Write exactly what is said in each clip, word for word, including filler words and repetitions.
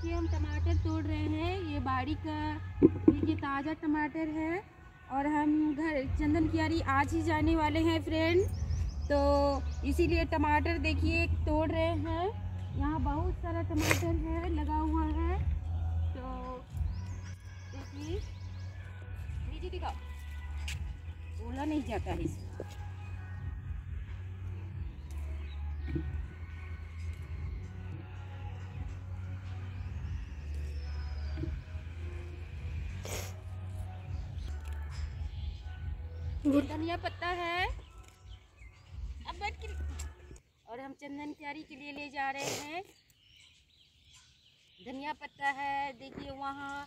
देखिए हम टमाटर तोड़ रहे हैं। ये बाड़ी का देखिए ताज़ा टमाटर है और हम घर चंदन कियारी आज ही जाने वाले हैं फ्रेंड, तो इसीलिए टमाटर देखिए तोड़ रहे हैं। यहाँ बहुत सारा टमाटर है लगा हुआ है, तो देखिए नीचे दिखाओ, बोला नहीं जाता है इसमें। धनिया पत्ता है अब बैठ के, और हम चंदन कियारी के लिए ले जा रहे हैं। धनिया पत्ता है देखिए वहाँ,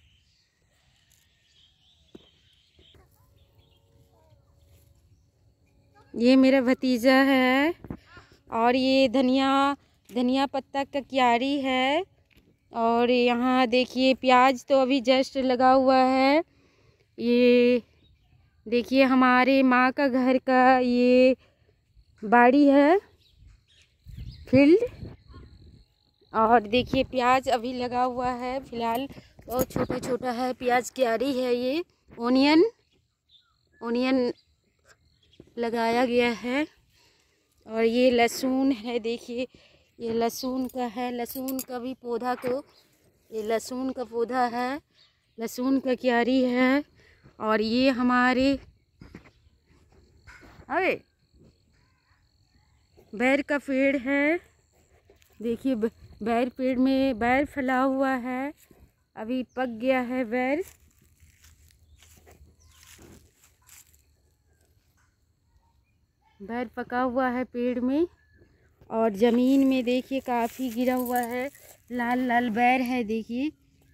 ये मेरा भतीजा है और ये धनिया धनिया पत्ता का क्यारी है। और यहाँ देखिए प्याज तो अभी जस्ट लगा हुआ है। ये देखिए हमारे माँ का घर का ये बाड़ी है, फील्ड। और देखिए प्याज अभी लगा हुआ है, फिलहाल बहुत छोटा छोटा है, प्याज क्यारी है। ये ओनियन ओनियन लगाया गया है। और ये लहसुन है, देखिए ये लहसुन का है, लहसुन का भी पौधा, को ये लहसुन का पौधा है, लहसुन का क्यारी है। और ये हमारे अरे बैर का पेड़ है, देखिए बैर पेड़ में बैर फैला हुआ है, अभी पक गया है बैर। बैर पका हुआ है पेड़ में। और ज़मीन में देखिए काफ़ी गिरा हुआ है, लाल लाल बैर है देखिए।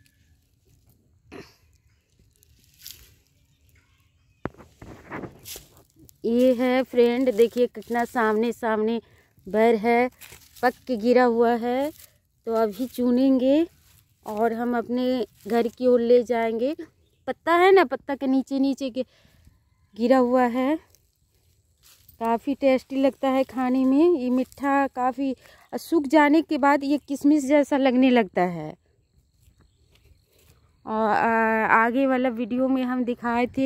ये है फ्रेंड, देखिए कितना सामने सामने बैर है, पक के गिरा हुआ है। तो अभी चुनेंगे और हम अपने घर की ओर ले जाएंगे। पत्ता है ना, पत्ता के नीचे नीचे के गिरा हुआ है, काफ़ी टेस्टी लगता है खाने में। ये मीठा काफ़ी सूख जाने के बाद ये किशमिश जैसा लगने लगता है। और आगे वाला वीडियो में हम दिखाए थे।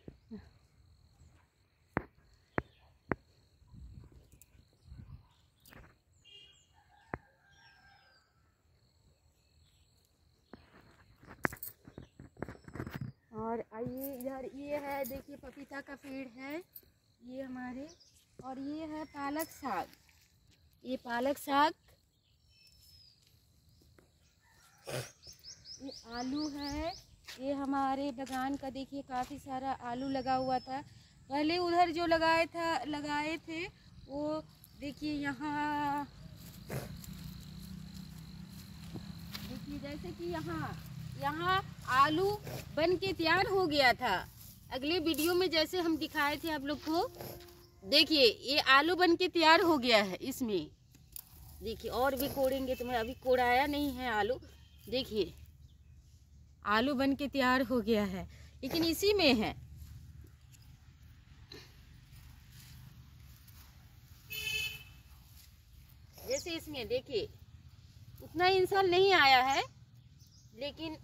और आइए इधर, ये है देखिए पपीता का पेड़ है ये हमारे। और ये है पालक साग, ये पालक साग, ये आलू है, ये हमारे बागान का देखिए काफ़ी सारा आलू लगा हुआ था। पहले उधर जो लगाए था लगाए थे वो देखिए यहाँ, देखिए जैसे कि यहाँ यहाँ आलू बन के तैयार हो गया था। अगले वीडियो में जैसे हम दिखाए थे आप लोग को, देखिए ये आलू बन के तैयार हो गया है इसमें। देखिए और भी कोड़ेंगे, तो मैं अभी कोड़ाया नहीं है आलू। देखिए आलू बन के तैयार हो गया है, लेकिन इसी में है। जैसे इसमें देखिए उतना इंसान नहीं आया है, लेकिन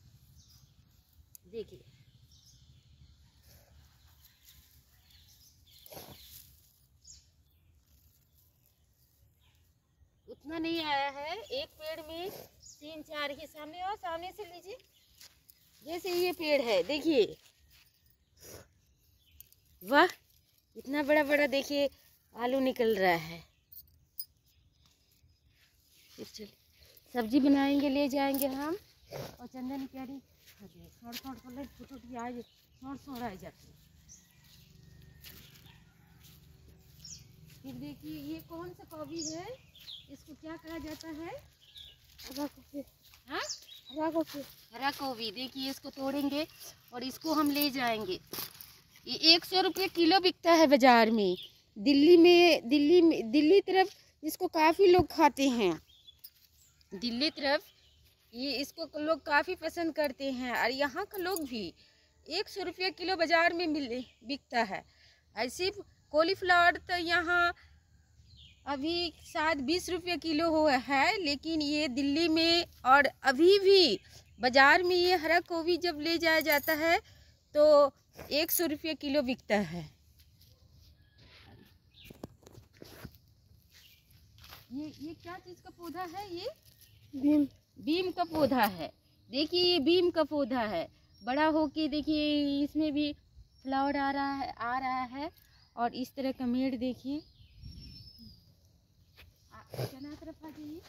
देखिए उतना नहीं आया है। एक पेड़ में तीन चार ही, सामने और सामने से लीजिए। जैसे ये पेड़ है देखिए, वाह इतना बड़ा बड़ा देखिए आलू निकल रहा है। सब्जी बनाएंगे, ले जाएंगे हम। और चंदन कियारी छोड़ छोड़ छोड़ छोटी आज छोड़ छोड़ आ जाती है। फिर देखिए ये कौन सा गोभी है, इसको क्या कहा जाता है? हरा गोभी। हाँ हरा गोभी, हरा गोभी। देखिए इसको तोड़ेंगे और इसको हम ले जाएंगे। ये एक सौ रुपये किलो बिकता है बाजार में। दिल्ली में दिल्ली में दिल्ली तरफ इसको काफ़ी लोग खाते हैं। दिल्ली तरफ ये इसको लोग काफ़ी पसंद करते हैं। और यहाँ का लोग भी एक सौ रुपये किलो बाज़ार में मिल बिकता है। ऐसे कॉलीफ्लावर तो यहाँ अभी शायद बीस रुपये किलो हो है, लेकिन ये दिल्ली में और अभी भी बाज़ार में ये हरा गोभी जब ले जाया जाता है तो एक सौ रुपये किलो बिकता है। ये ये क्या चीज़ का पौधा है? ये बीम बीम का पौधा है। देखिए ये बीम का पौधा है, बड़ा होके देखिए इसमें भी फ्लावर आ रहा है आ रहा है और इस तरह का मेड़ देखिए। चना तरफ आ जाइए,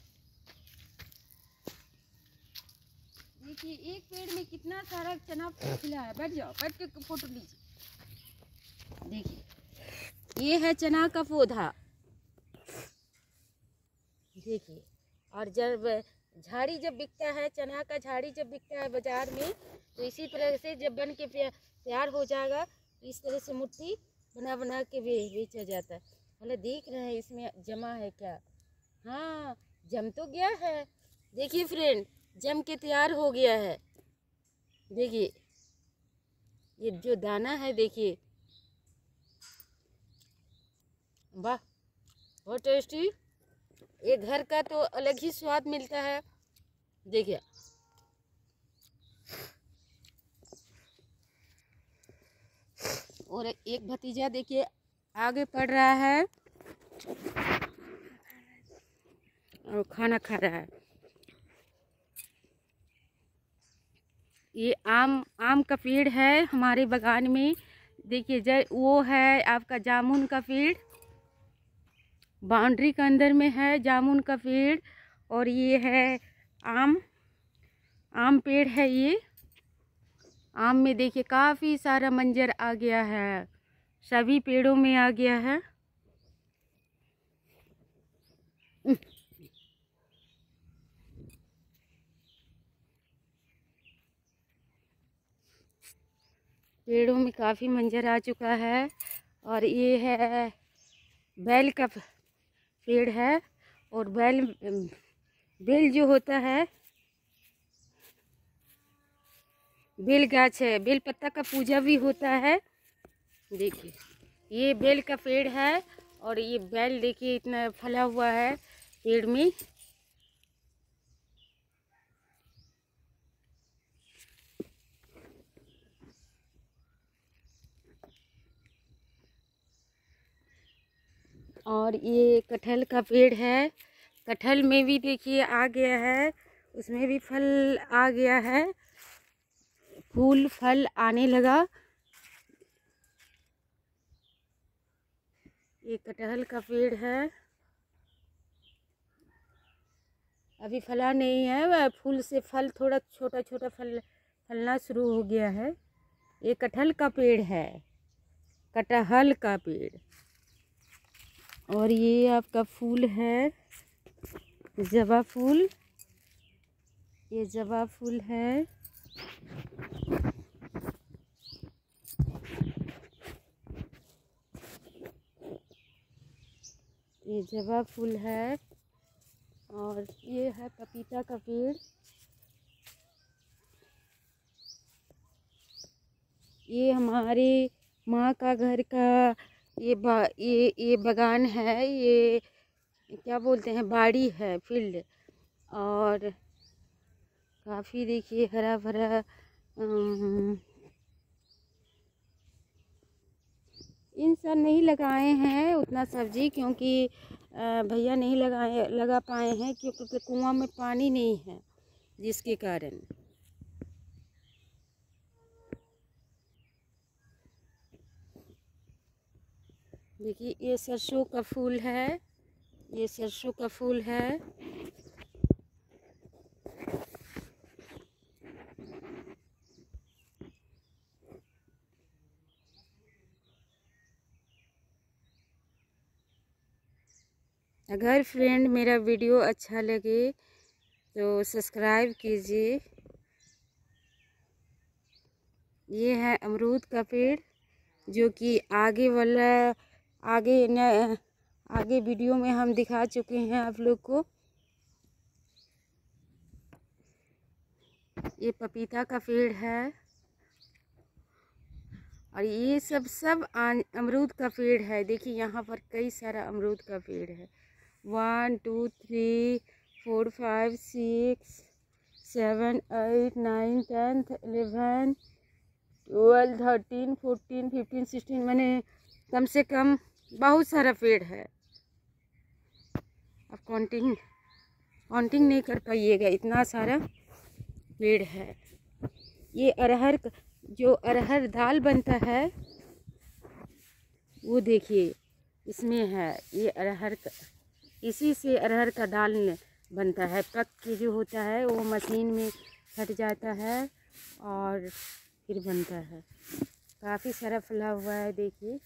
देखिए एक पेड़ में कितना सारा चना खिला है। बैठ जाओ, बैठ के फोटो लीजिए। देखिए ये है चना का पौधा, देखिए। और जब झाड़ी जब बिकता है, चना का झाड़ी जब बिकता है बाजार में, तो इसी तरह से जब बन के तैयार हो जाएगा इस तरह से मुट्ठी बना बना के बेचा जाता है। मतलब देख रहे हैं इसमें जमा है क्या? हाँ, जम तो गया है। देखिए फ्रेंड, जम के तैयार हो गया है। देखिए ये जो दाना है, देखिए, वाह बहुत टेस्टी। ये घर का तो अलग ही स्वाद मिलता है। देखिए और एक भतीजा देखिए आगे पढ़ रहा है और खाना खा रहा है। ये आम आम का पेड़ है हमारे बागान में। देखिए जय वो है आपका जामुन का पेड़, बाउंड्री के अंदर में है जामुन का पेड़। और ये है आम आम पेड़ है। ये आम में देखिए काफ़ी सारा मंजर आ गया है, सभी पेड़ों में आ गया है। पेड़ों में काफ़ी मंजर आ चुका है। और ये है बैल का पेड़ है। और बैल बेल जो होता है, बेल गाछ है, बेल पत्ता का पूजा भी होता है। देखिए ये बेल का पेड़ है और ये बैल देखिए इतना फला हुआ है पेड़ में। और ये कटहल का पेड़ है, कटहल में भी देखिए आ गया है, उसमें भी फल आ गया है, फूल फल आने लगा। ये कटहल का पेड़ है, अभी फला नहीं है, वह फूल से फल थोड़ा छोटा छोटा फल फलना शुरू हो गया है। ये कटहल का पेड़ है, कटहल का पेड़। और ये आपका फूल है जवा फूल, ये जवा फूल है। ये जवा फूल है। और ये है पपीता का पेड़। ये हमारे माँ का घर का ये बा ये ये बागान है, ये क्या बोलते हैं, बाड़ी है, फील्ड। और काफ़ी देखिए हरा भरा। इन सब नहीं लगाए हैं उतना सब्जी, क्योंकि भैया नहीं लगाए लगा पाए हैं, क्योंकि कुआं में पानी नहीं है, जिसके कारण। देखिए ये सरसों का फूल है, ये सरसों का फूल है। अगर फ्रेंड मेरा वीडियो अच्छा लगे तो सब्सक्राइब कीजिए। ये है अमरूद का पेड़, जो कि आगे वाला आगे न आगे वीडियो में हम दिखा चुके हैं आप लोग को। ये पपीता का पेड़ है। और ये सब सब अमरूद का पेड़ है। देखिए यहाँ पर कई सारा अमरूद का पेड़ है। One two three four five six seven eight nine ten eleven twelve thirteen fourteen fifteen sixteen, मैंने कम से कम बहुत सारा पेड़ है। अब काउंटिंग काउंटिंग नहीं कर पाइएगा, इतना सारा पेड़ है। ये अरहर जो अरहर दाल बनता है वो देखिए इसमें है। ये अरहर का, इसी से अरहर का दाल बनता है। पक के जो होता है वो मशीन में फट जाता है और फिर बनता है। काफ़ी सारा फैला हुआ है देखिए।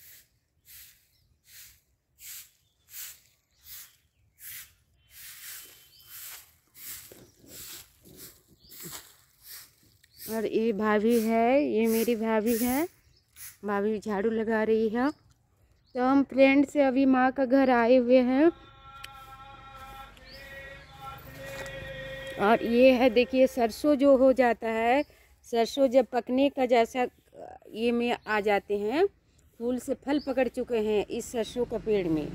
और ये भाभी है, ये मेरी भाभी है, भाभी झाड़ू लगा रही है। तो हम फ्रेंड से अभी माँ का घर आए हुए हैं। और ये है देखिए सरसों जो हो जाता है, सरसों जब पकने का जैसा ये में आ जाते हैं, फूल से फल पकड़ चुके हैं इस सरसों का पेड़ में।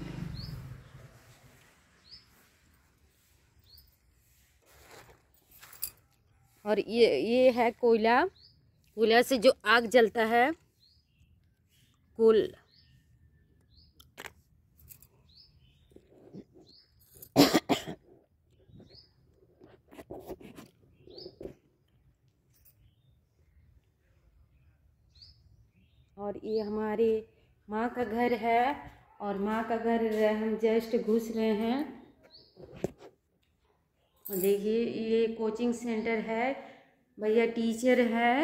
और ये ये है कोयला, कोयला से जो आग जलता है, कोल और ये हमारे माँ का घर है। और माँ का घर हम जस्ट घुस रहे हैं। देखिए ये कोचिंग सेंटर है, भैया टीचर है।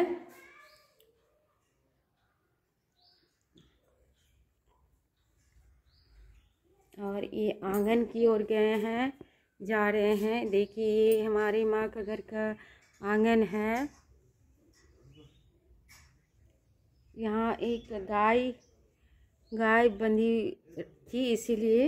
और ये आंगन की ओर गए हैं, जा रहे हैं। देखिए ये हमारी माँ का घर का आंगन है। यहाँ एक गाय गाय बंधी थी इसीलिए।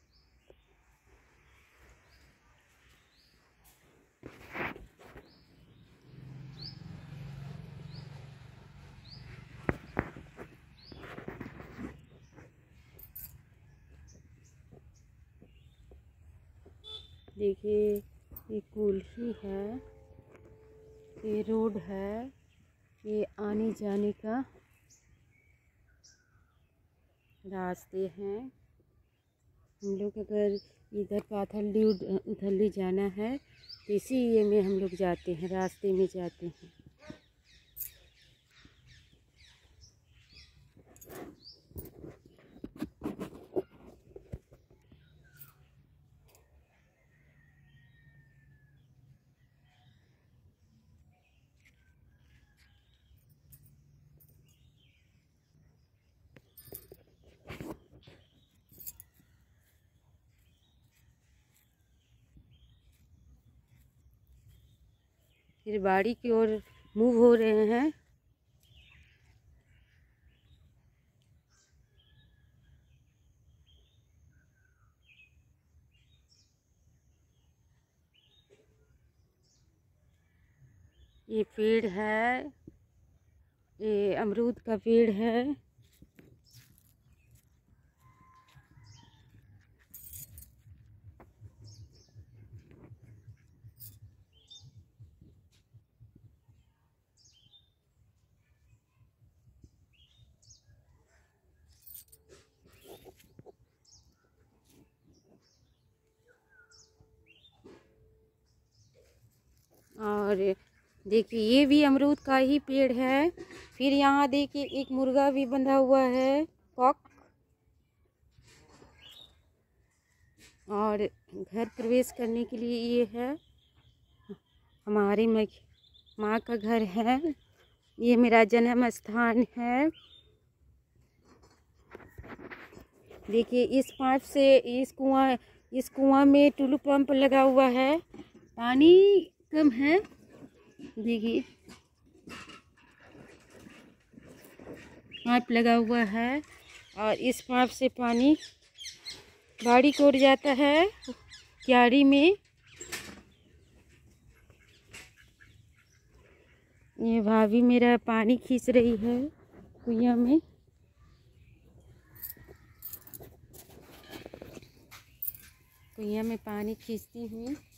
देखिए ये कुल्ही है, ये रोड है, ये आने जाने का रास्ते हैं। हम लोग अगर इधर पाथरडी उधरली जाना है तो इसी ये में हम लोग जाते हैं, रास्ते में जाते हैं। फिर बाड़ी की ओर मूव हो रहे हैं। ये पेड़ है, ये अमरूद का पेड़ है। और देखिए ये भी अमरूद का ही पेड़ है। फिर यहाँ देखिए एक मुर्गा भी बंधा हुआ है, कॉक। और घर प्रवेश करने के लिए ये है, हमारी माँ का घर है। ये मेरा जन्म स्थान है। देखिए इस पाइप से इस कुआं इस कुआं में टुल्लू पंप लगा हुआ है, पानी कम है। देखिए पाइप लगा हुआ है और इस पाइप से पानी बाड़ी को उड़ जाता है क्यारी में। ये भाभी मेरा पानी खींच रही है कुइया में। कुइयाँ में पानी खींचती हुई।